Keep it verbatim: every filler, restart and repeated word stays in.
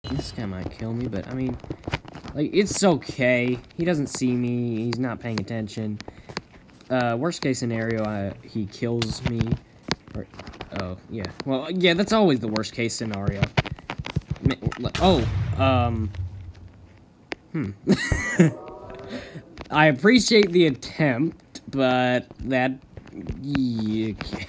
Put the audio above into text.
This guy might kill me, but I mean, like, it's okay. He doesn't see me. He's not paying attention. Uh, worst case scenario, I, he kills me. Or, oh, yeah. Well, yeah, that's always the worst case scenario. Oh, um... Hmm. I appreciate the attempt, but that... Yeah, okay.